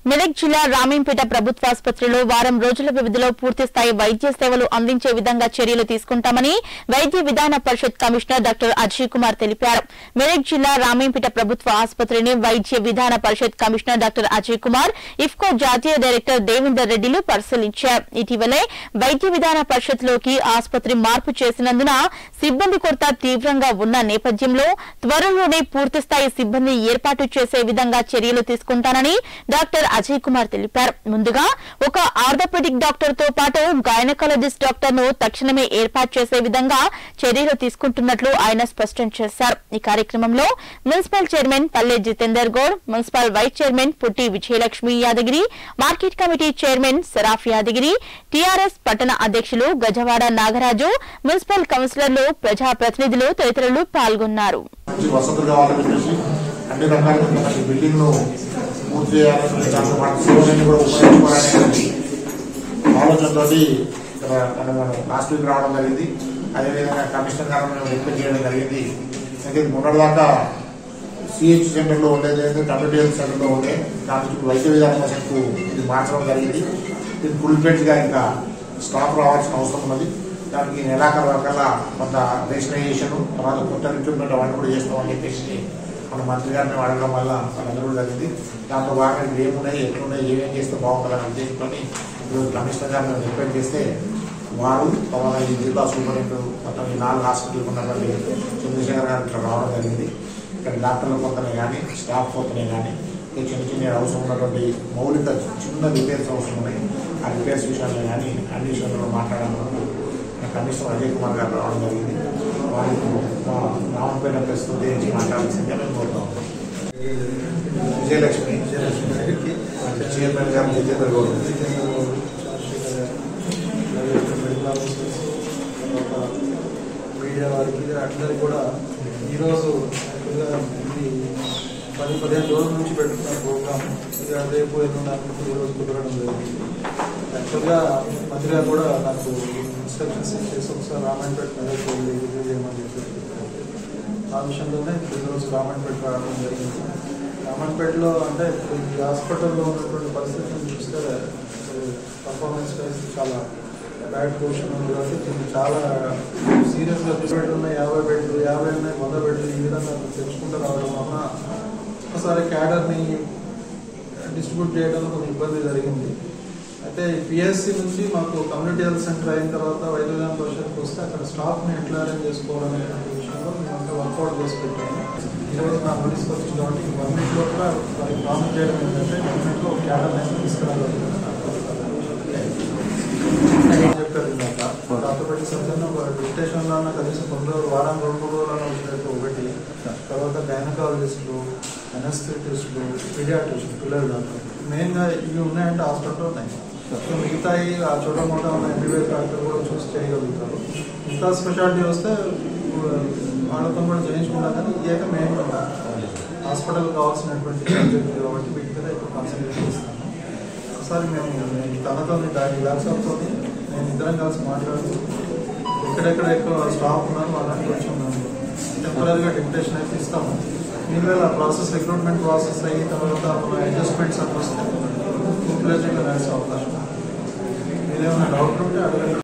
మెదక్ జిల్లా రామీంపేట ప్రభుత్వ ఆసుపత్రిలో వారం రోజుల వ్యవధిలో పూర్తిస్థాయి వైద్య సేవలు అందించే విధంగా చర్యలు తీసుకుంటామని వైద్య విధాన పరిషత్ కమిషనర్ డాక్టర్ అజయ్ కుమార్ తెలిపారు. మెదక్ జిల్లా రామీంపేట ప్రభుత్వ ఆసుపత్రిని వైద్య విధాన పరిషత్ కమిషనర్ డాక్టర్ అజయ్ కుమార్, ఇఫ్కో జాతీయ డైరెక్టర్ దేవేందర్ రెడ్డిలు పరిశీలించారు. ఇటీవలే వైద్య విధాన పరిషత్ లోకి ఆసుపత్రి మార్పు చేసినందున సిబ్బంది కొరత తీవ్రంగా ఉన్న నేపథ్యంలో త్వరలోనే పూర్తిస్థాయి సిబ్బంది ఏర్పాటు చేసే విధంగా చర్యలు తీసుకుంటానని డాక్టర్ అజయ్ కుమార్ తెలిపారు. ముందుగా ఒక ఆర్థోపెడిక్ డాక్టర్ తో పాటు గైనకాలజిస్ట్ డాక్టర్ ను తక్షణమే ఏర్పాటు చేసే విధంగా చర్యలు తీసుకుంటున్నట్లు ఆయన స్పష్టం చేశారు. ఈ కార్యక్రమంలో municipal chairman Palle Jitender Goud, municipal vice chairman Putti Vijayalakshmi Yadagiri, market committee chairman Saraf Yadagiri, TRS పట్టణ అధ్యక్షులు గజవాడ నాగరాజు, మున్సిపల్ కౌన్సిలర్లు, ప్రజాప్రతినిధులు తదితరులు పాల్గొన్నారు. అన్ని రకాల బిల్డింగ్ ను పూర్తి చేయాలని దాంతో పాటు సేవలన్నీ కూడా ఉపయోగించుకోవాలనే ఆలోచనతో లాస్ట్ వీక్ రావడం జరిగింది. అదేవిధంగా కమిషనర్ గారు మేము రిక్వెస్ట్ చేయడం జరిగింది. అయితే మొన్నటిదాకా సిహెచ్ సెంటర్లో ఉండేది, కమ్యూనిటీ హెల్త్ సెంటర్లో ఉండే దానికి వైద్య విధాన పరిషత్కు ఇది మార్చడం జరిగింది. ఇది ఫుల్ ఫ్లెడ్జ్గా ఇంకా స్టాఫ్ రావాల్సిన అవసరం ఉన్నది. దానికి నెలాఖరు వరకల్లా కొంత రేషనైజేషన్, తర్వాత కొత్త రిక్రూట్మెంట్ అవన్నీ కూడా చేస్తామని చెప్పేసి మన మంత్రి గారిని అడగడం వల్ల వాళ్ళందరూ కూడా జరిగింది. దాంతో భాగంగా ఇప్పుడు ఏమున్నాయి, ఎట్లున్నాయి, ఏమేం చేస్తే బాగుంటుందని ఉద్దేశంతో ఇప్పుడు కమిషనర్ గారిని రిక్వెస్ట్ చేస్తే వారు తర్వాత ఈ జిల్లా సూపరింటెండెంట్ మొత్తం ఈ 4 హాస్పిటల్ ఉన్నటువంటి చంద్రశేఖర్ గారు ఇట్లా రావడం జరిగింది. ఇక్కడ డాక్టర్ల కొత్తనే కానీ, స్టాఫ్ కొత్తనే కానీ, చిన్న చిన్న అవసరం ఉన్నటువంటి మౌలిక చిన్న రిపేర్స్ అవసరం ఉన్నాయి. ఆ రిపేర్స్ విషయాల్లో కానీ అన్ని విషయాల్లో మాట్లాడడం కమిషనర్ అజయ్ కుమార్ గారు రావడం జరిగింది. వారికి రామపేట ప్రస్తుతం గురించి మాట్లాడాల్సిందిగా మేము కోరుతాం. విజయలక్ష్మి చైర్మన్ గారు జితేందర్ గౌడ్, మీడియా వారికి అందరికీ కూడా ఈరోజు ఇది 10-15 రోజుల నుంచి పెట్టుకున్న ప్రోగ్రామ్ ఇక రేపు ఎన్నున్నప్పుడు ఈరోజు కుదరడం జరిగింది. యాక్చువల్గా మంత్రి గారు కూడా నాకు ఇన్స్ట్రక్షన్స్ ఇచ్చేసి ఒకసారి రామాయణపేట మెదక్ రివ్యూ చేయమని చెప్పి ఆ విషయంలోనే ఈరోజు రామాయణపేట రావడం జరిగింది. రామాయణపేటలో అంటే ఈ హాస్పిటల్లో ఉన్నటువంటి పరిస్థితిని చూస్తే పర్ఫార్మెన్స్ వైజ్ చాలా బ్యాడ్ పొజిషన్ ఉంది. కాబట్టి దీన్ని చాలా సీరియస్గా బెడ్లు ఉన్నాయి, 50 బెడ్లు, 50 ఉన్నాయి, 100 బెడ్లు ఈ విధంగా తెచ్చుకుంటూ రావడం వలన ఒకసారి క్యాడర్ని డిస్ట్రిబ్యూట్ చేయడంలో కొంచెం ఇబ్బంది జరిగింది. అయితే పిఎస్సి నుంచి మాకు కమ్యూనిటీ హెల్త్ సెంటర్ అయిన తర్వాత వైద్య విధాన పరిషత్కి వస్తే అక్కడ స్టాఫ్ని ఎట్లా అరేంజ్ చేసుకోవాలనే విషయంలో మేమంతా వర్కౌట్ చేసి పెట్టాము. ఈరోజు నా నోటీస్కి వచ్చింది కాబట్టి 1 వీక్ లోపల వారికి ప్రామిస్ చేయడం ఏంటంటే 1 వీక్లో ఒక క్యాడర్ అనేది తీసుకురాగలుగుతాను చెప్పారు. ఇందాక ఆర్థోపెడిక్ సర్జన్ ఒక డిస్టేషన్లో కనీసం 2 వారం 2 రోజులలో వచ్చినట్టు ఒకటి, తర్వాత గైనకాలజిస్టులు, అనస్థెటిస్టులు, పీడియాట్రిస్టులు, పిల్లలు డాక్టర్ మెయిన్గా ఇవి ఉన్నాయంటే హాస్పిటల్లో ఉన్నాయి. మిగతాయి ఆ చోట మొట్ట ఉన్న ఎంబీబీఎస్ డాక్టర్ కూడా చూసి చేయగలుగుతారు. మిగతా స్పెషాలిటీ వస్తే వాళ్ళతో కూడా చేయించుకుంటాం. కానీ ఇక మెయిన్ హాస్పిటల్ కావాల్సినటువంటి సబ్జెక్ట్ కాబట్టి వీటి మీద ఎక్కువ కాన్సన్ట్రేషన్ ఇస్తాను. ఒకసారి మేము తనతో ల్యాప్టాప్తో నేను ఇద్దరం కలిసి మాట్లాడుతూ ఎక్కడెక్కడ ఎక్కువ స్టాఫ్ ఉన్నారు వాళ్ళని కొంచెం టెంపరీగా డిప్యుటేషన్ అయితే ఇస్తాము. మీరువేళ ప్రాసెస్ రిక్రూట్మెంట్ ప్రాసెస్ అయిన తర్వాత మన అడ్జస్ట్మెంట్స్ అని వస్తే ఫుల్ ఫ్లెడ్జ్గా నడిచే అవకాశం. మీరేమైనా డౌట్ ఉంటే అడగండి.